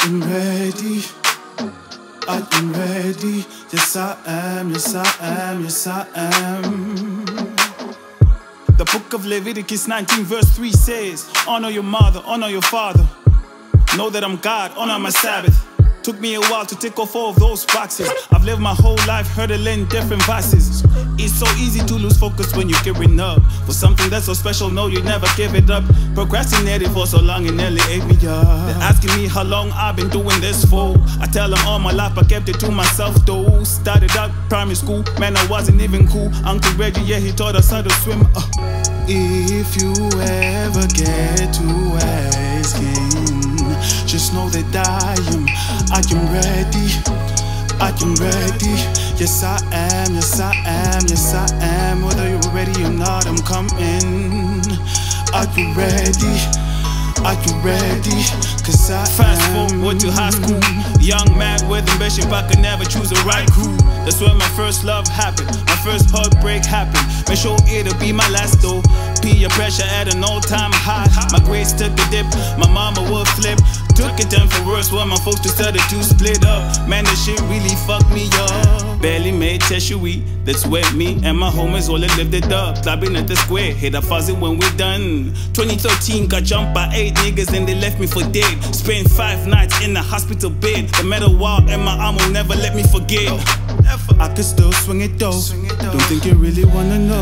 am ready. I am ready. Yes, I am. Yes, I am. Yes, I am. The book of Leviticus 19 verse 3 says, honor your mother, honor your father. Know that I'm God, honor my Sabbath. Took me a while to tick off all of those boxes. I've lived my whole life hurdling different vices. It's so easy to lose focus when you're gearing up for something that's so special, no, you never give it up. Procrastinated for so long, it nearly ate me up. They're asking me how long I've been doing this for. I tell them all my life, I kept it to myself though. Started out primary school, man, I wasn't even cool. Uncle Reggie, yeah, he taught us how to swim. If you ever get to asking, just know that I am ready. I am ready. Yes, I am. Yes, I am. Yes, I am. Whether you're ready or not, I'm coming. Are you ready? Are you ready? Cause I fast forward to high school. Young man with ambition, but could never choose the right crew. That's where my first love happened. My first heartbreak happened. Make sure it'll be my last though. Peer pressure at an all-time high. My grades took a dip. My mama would flip. Took it down for worse when my folks decided to split up. Man, that shit really fucked me up. Barely made tertiary. That's where me and my homies all lived it up. Clubbing at the square, hit a fuzzy when we done. 2013 got jumped by 8 niggas and they left me for dead. Spent 5 nights in the hospital bed. The metal wall and my arm will never let me forget. I could still swing it though. Don't think you really wanna know.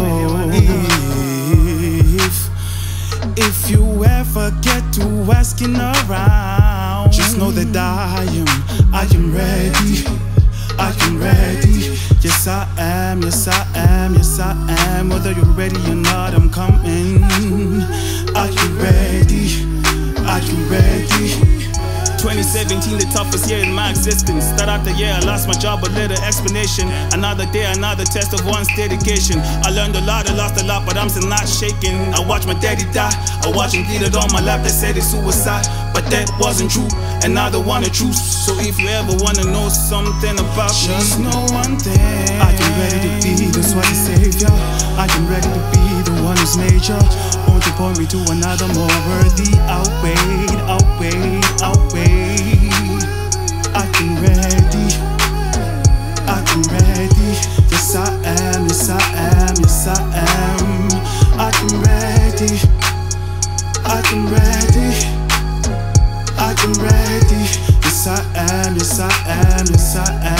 If you ever get to asking around, just know that I am ready. I am ready. Yes, I am. Yes, I am. Yes, I am. Whether you're ready or not, I'm coming. Are you ready? Are you ready? 2017, the toughest year in my existence. Start out the year, I lost my job, a little explanation. Another day, another test of one's dedication. I learned a lot, I lost a lot, but I'm still not shaking. I watched my daddy die, I watched him bleed it on my lap. They said it's suicide, but that wasn't true, and I don't want to choose. So if you ever wanna know something about me, just know one thing. I am ready to be the sweaty savior. I am ready to be the one who's major. Won't you point me to another more worthy? Outweighed, outweighed, outweighed. I am ready. I am ready. Yes, I am. Yes, I am. Yes, I am. I am ready. I am ready. I am ready. Yes, I am. Yes, I am. Yes, I am.